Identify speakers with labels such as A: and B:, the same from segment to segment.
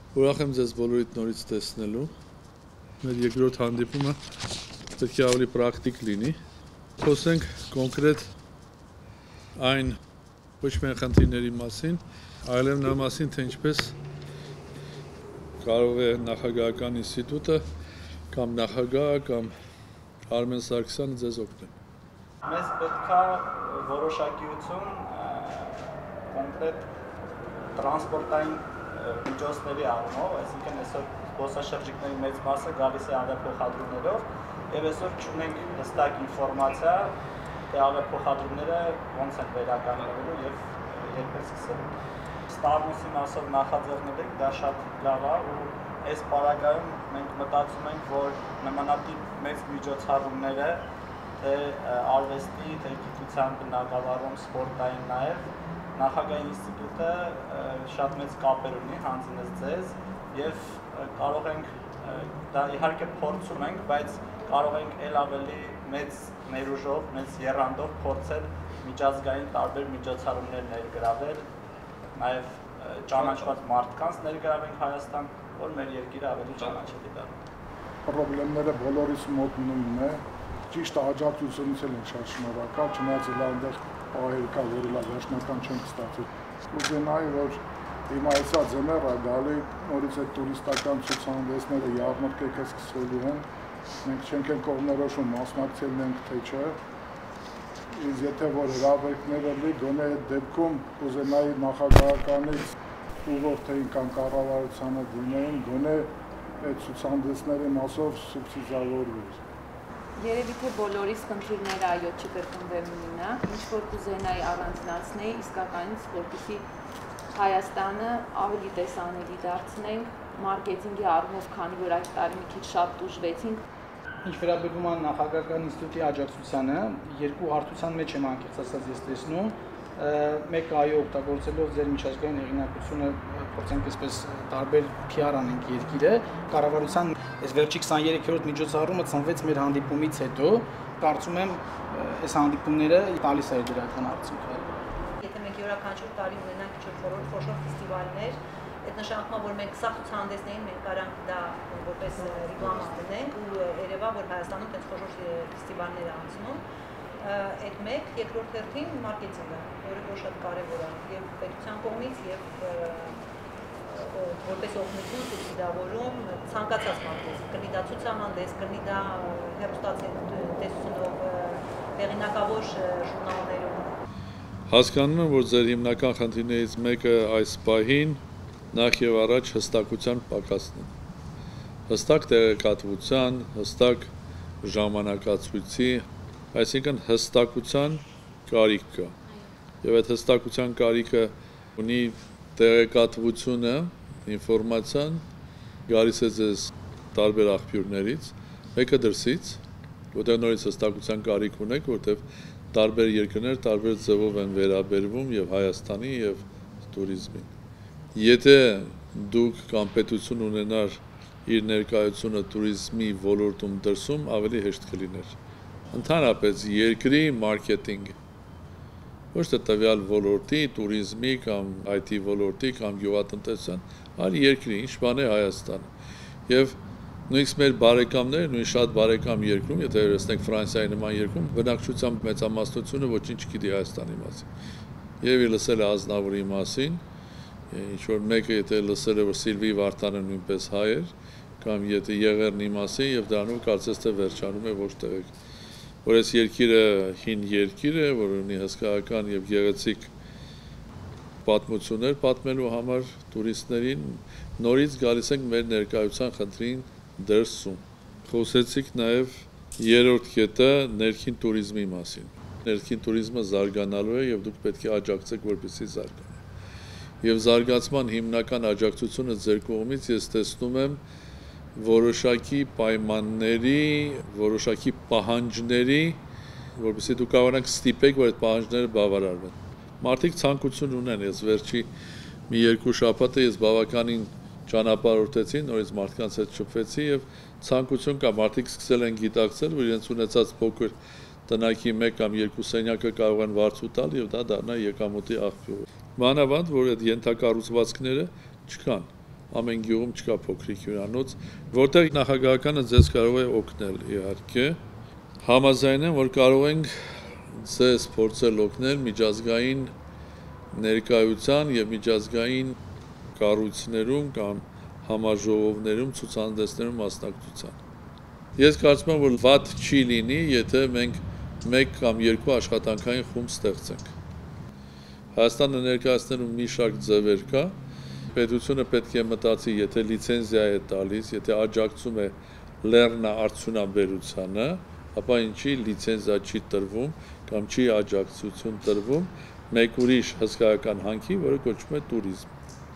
A: Ուրախ եմ ձեզ բոլորիդ նորից տեսնելու։ Մեր երկրորդ հանդիպումը պետք է ավելի պրակտիկ լինի։ Խոսենք կոնկրետ այն ոչ միայն խնդիրների մասին, այլև նրա մասին, թե ինչպես կարող է նախագահական ինստիտուտը կամ նախագահը կամ Արմեն Սարգսյանը ձեզ օգնել։
B: Մեզ պետք է որոշակիություն կոնկրետ տրանսպորտային միջոցների առումով, այսինքն այսօր զբոսաշրջիկների մեծ մասը գալիս է ավիափոխադրումներով եւ այսօր չունենք հստակ ինֆորմացիա, թե ավիափոխադրումները ոնց են վերականգնվելու եւ երբ է սկսելու։ Ստարնուսի մասով նախաձեռնել ենք, դա շատ լավ է ու այս պարագայում մենք մտածում ենք, որ նմանատիպ մեծ միջոցառումները թե արվեստի, թե գիտության բնագավառում, սպորտային նաեւ Նախագահի ինստիտուտը շատ մեծ կապեր ունի հանձնես ձեզ եւ կարող ենք դա իհարկե փորձում ենք, բայց կարող ենք ել ավելի մեծ ներուժով, մեծ եռանդով փորձել միջազգային տարբեր միջոցառումներ ներգրավել, նաեւ ճանաչված մարդկանց ներգրավենք Հայաստան, որ մեր երկիրը ավելի ճանաչելի դառնա։
C: Խնդիրները բոլորիս մոտ նույնն է, ճիշտ աջակցությունից են շատ շնորհակալ, չնայած այնտեղ պահեր կա, որը լավ վերջնական չենք ստացել։ Կուզենայի, որ հիմա այսա ձմեռ է գալի, նորից այդ տուրիստական ցուցահանդեսները յարմարքեքը սկսվելու են, մենք չենք են կողմնորոշում մասնակցել ենք, թե չէ։ Իսկ եթե որ հրավերները լի, գոնե այդ դեպքում կուզենայի նախագահականից ուղղորդեին կամ կառավարությանը դիմեին, գոնե այդ ցուցահանդեսների մասով սուբսիդավորվեր։
D: Երևի թե բոլորիս խնդիրները այո չկրկնվեն նույնը, ինչ որ կուզենայի առանձնացնել, իսկականից որպեսզի Հայաստանը ավելի տեսանելի դարձնենք, մարքեթինգի առումով, քանի որ այս տարի մի քիչ շատ տուժվեցինք։
E: Ինչ վերաբերում է նախագահական ինստիտուտի աջակցությանը, երկու հարթության մեջ եմ անկեղծ ասած ես տեսնում, մեկ այո օգտագործելով ձեր միջազգային հեղինակությունը փորձենք այսպես տարբեր PR անենք երկիրը, կառավարության այս վերջի 23-րդ միջոցառումը ծնվեց մեր հանդիպումից հետո, կարծում եմ այս հանդիպումները տալիս է դրական արդյունք։
F: Եթե մենք յուրաքանչյուր տարի ունենանք ինչ-որ խոշոր ֆեստիվալներ, այդ նշանակում է, որ մենք սա ցուցահանդեսներին մենք կարանք դա որպես ռեկլամա դնենք ու երևա, որ Հայաստանում այդպես խոշոր ֆեստիվալներ անցնում։ Այդ մեկ, երկրորդ հերթին մարքեթինգը, որը որ շատ կարևոր է եւ պետության կողմից եւ որպես օգնություն սուբսիդավորում ցանկացած մարքեթինգ, կլինի դա ցուցահանդես, կլինի դա հեռուստատեսությունով, հեղինակավոր ժուրնալներում։
A: Հասկանում եմ, որ ձեր հիմնական խնդիրներից մեկը այս պահին նախ եւ առաջ հստակության պակասն է։ Հստակ տեղեկատվության, հստակ ժամանակացույցի, այսինքն հստակության կարիք կա։ Եվ այդ հստակության կարիքը ունի տեղեկատվությունը, ինֆորմացիան գալիս է ձեզ տարբեր աղբյուրներից, մեկը դրսից, որտեղ նորից հստակության կարիք ունեք, որտեղ տարբեր երկրներ տարբեր ձևով են վերաբերվում եւ Հայաստանի եւ տուրիզմին։ Եթե դուք կամ պետություն ունենար իր ներկայությունը տուրիզմի ոլորտում դրսում, ավելի հեշտ կլիներ։ Ընդհանրապես երկրի մարքեթինգ, ոչ թե տվյալ ոլորտի, տուրիզմի կամ IT ոլորտի կամ գյուղատնտեսության, այլ երկրի, ինչ բան է Հայաստանը։ Եվ նույնիսկ մեր բարեկամները, նույն շատ բարեկամ երկրում, եթե վերցնենք Ֆրանսիայի նման երկրում, բնակչության մեծամասնությունը ոչինչ չգիտի Հայաստանի մասին։ Երևի լսել է Ազնավուրի մասին, ինչ որ մեկը եթե լսել է, որ Սիլվի Վարդանը նույնպես հայ էր, կամ եթե Եղեռնի մասին, եւ դրանով կարծես թե վերջանում է ոչ տեղեկ։ Որ այս երկիրը հին երկիր է, որ ունի հսկայական եւ գեղեցիկ պատմություններ պատմելու համար տուրիստներին, նորից գալիս ենք մեր ներկայության խնդրին դրսում։ Խոսեցիք նաեւ երրորդ կետը ներքին տուրիզմի մասին։ Ներքին տուրիզմը զարգանալու է եւ դուք պետք է աջակցեք, որպեսզի զարգանա։ Եվ զարգացման հիմնական աջակցությունը ձեր կողմից ես տեսնում եմ որոշակի պայմանների, որոշակի պահանջների, որպեսզի դուք կարողանաք ստիպեք, որ այդ պահանջները բավարարվեն։ Մարդիկ ցանկություն ունեն, ես վերջի մի երկու շաբաթը ես բավականին ճանապարհորդեցի, նորից մարդկանց հետ շփվեցի եւ ցանկություն կա, մարդիկ սկսել են գիտակցել, որ իրենց ունեցած փոքր տնակի մեկ կամ երկու սենյակը կարող են վարձու տալ եւ դա դառնա եկամուտի աղբյուր։ Մանավանդ, որ այդ ենթակառուցվածքները չկան։ ամեն գյուղում չկա փոքրիկ հյուրանոց, որտեղ նախագահականը ձեզ կարող է օգնել իհարկե։ Համաձայն եմ, որ կարող ենք ձեզ փորձել օգնել միջազգային ներկայության եւ միջազգային կառույցներում կամ համաժողովներում ցուցահանդեսներում մասնակցության։ Ես կարծում եմ, որ վատ չի լինի, եթե մենք մեկ կամ երկու աշխատանքային խումբ ստեղծենք։ Հայաստանը ներկայացնելու մի շարք ձևեր կա, պետությունը պետք է մտածի, եթե լիցենզիա է տալիս, եթե աջակցում է լեռնաարդյունաբերությանը, ապա ինչի լիցենզիա չի տրվում կամ չի աջակցություն տրվում մեկ ուրիշ հսկայական հանքի, որը կոչվում է տուրիզմ։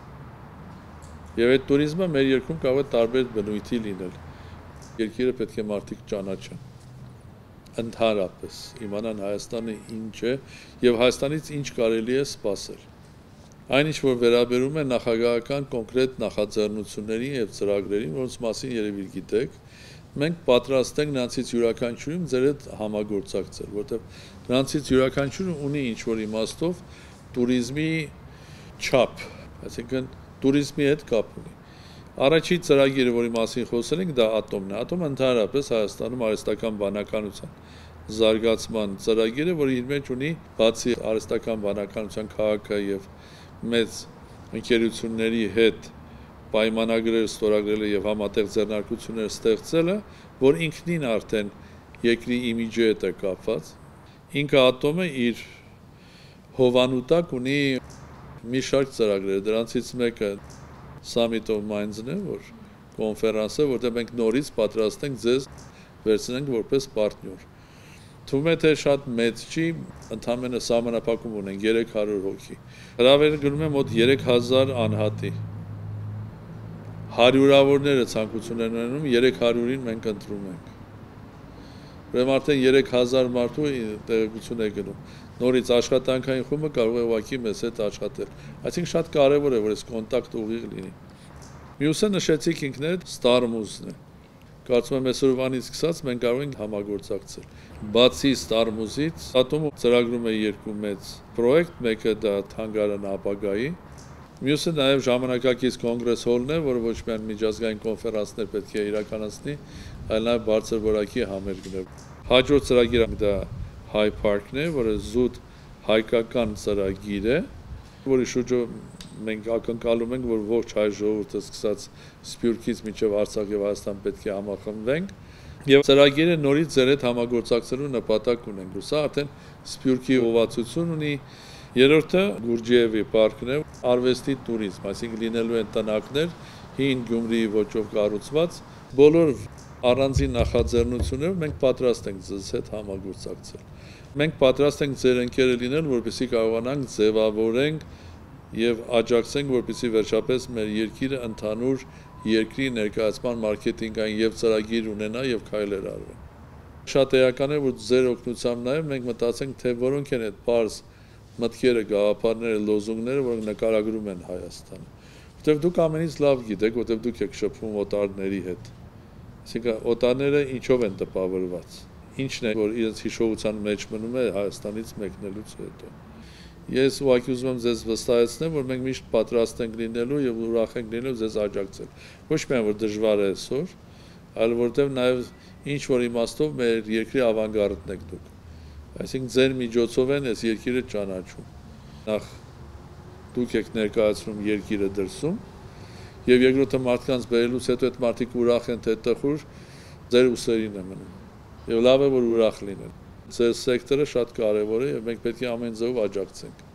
A: Եվ այդ տուրիզմը մեր երկրում կարող է տարբեր բնույթի լինել։ Երկիրը պետք է մարդիկ ճանաչեն։ Ընդհանրապես իմանան Հայաստանը ինչ է եւ Հայաստանից ինչ կարելի է սպասել։ Այնինչ որ վերաբերում է նախագահական կոնկրետ նախաձեռնություններին եւ ծրագրերին, որոնց մասին երևի գիտեք, մենք պատրաստ ենք նրանցից յուրաքանչյուրին ձեր հետ համագործակցել, որտեղ նրանցից յուրաքանչյուրը ունի ինչ-որ իմաստով տուրիզմի չափ, այսինքն տուրիզմի հետ կապ ունի։ Առաջի ծրագիրը, որի մասին խոսել ենք, դա ատոմն է։ Ատոմը ընդհանրապես Հայաստանում արհեստական բանականության զարգացման ծրագիրը, որը իր մեջ ունի բացի արհեստական բանականության քաղաքը եւ մեծ ընկերությունների հետ պայմանագրեր ստորագրելը եւ համատեղ ձեռնարկություններ ստեղծելը, որ ինքնին արդեն երկրի իմիջի հետ է կապված։ Ինքը ատոմը իր հովանուտակ ունի մի շարք ծրագրեր, դրանցից մեկը Summit of Minds-ն է, որ կոնֆերանս է, որտեղ մենք նորից պատրաստ ենք ձեզ վերցնենք որպես պարտներ։ Թվում է թե շատ մեծ չի, ընդամենը սահմանափակում ունենք 300 հոգի։ Հրավերը գնում է մոտ 3000 անհատի։ Հարյուրավորները ցանկություն են ունենում, 300-ին մենք ընտրում ենք։ Ուրեմն արդեն 3000 մարդու տեղեկություն է գնում։ Նորից աշխատանքային խումբը կարող է ուղղակի մեզ հետ աշխատել։ Այսինքն շատ կարևոր է, որ այս կոնտակտը ուղիղ լինի։ Մյուսը նշեցիք ինքներդ StarMuse-ն է։ Կարծում եմ այսօրվանից սկսած մենք կարող ենք համագործակցել։ Բացի StarMuse-ից, ատոմը ծրագրում է երկու մեծ պրոյեկտ, մեկը դա թանգարան ապագայի, մյուսը նաև ժամանակակից կոնգրես հոլն է, որը ոչ միայն միջազգային կոնֆերանսներ պետք է իրականացնի, այլ նաև բարձր որակի համերգն է։ Հաջորդ ծրագիրը դա High Park-ն է, որը զուտ հայկական ծրագիր է, որի շուրջով մենք ակնկալում ենք, որ ողջ հայ ժողովուրդը սկսած Սփյուռքից մինչև Արցախ եւ Հայաստան պետք է համախմբվենք եւ ծրագիրը նորից ձեր հետ համագործակցելու նպատակ ունենք։ Սա արդեն Սփյուռքի ուղղվածություն ունի։ Երրորդը Գուրջիևի պարկն է, արվեստի տուրիզմ, այսինքն լինելու են տնակներ, հին Գյումրիի ոճով կառուցված, բոլոր առանձին նախաձեռնություններով մենք պատրաստ ենք ձեզ հետ համագործակցել։ Մենք պատրաստ ենք ձեր ընկերը լինել, որպեսզի կարողանանք ձևավորենք եւ աջակցենք, որպեսզի վերջապես մեր երկիրը ընդհանուր երկրի ներկայացման մարքեթինգային եւ ծրագիր ունենա եւ քայլեր արվեն։ Շատ էական է, որ ձեր օգնությամբ նաեւ մենք մտածենք, թե որոնք են այդ բարձ մտքերը, գաղափարները, լոզունգները, որոնք նկարագրում են Հայաստանը։ Որտեւ դուք ամենից լավ գիտեք, որտեւ դուք եք շփվում օտարների հետ։ Այսինքն օտարները ինչով են տպավորված։ Ինչն է, որ իրենց հիշողության մեջ մնում է Հայաստանից մեկնելուց հետո։ Ես ուղղակի ուզում եմ ձեզ վստահեցնել, որ մենք միշտ պատրաստ ենք լինելու եւ ուրախ ենք լինելու ձեզ աջակցել։ Ոչ միայն որ դժվար է այսօր, այլ որտեղ նաեւ ինչ որ իմաստով մեր երկրի ավանգարդն եք դուք։ Այսինքն ձեր միջոցով են այս երկիրը ճանաչում։ Նախ դուք եք ներկայացնում երկիրը դրսում եւ երկրորդը մարդկանց բերելուց հետո այդ մարդիկ ուրախ են թե տխուր ձեր ուսերին է մնում։ Եվ լավ է որ ուրախ լինեն։ Ձեր սեկտորը շատ կարևոր է եւ մենք պետք է ամեն ձեւով աջակցենք։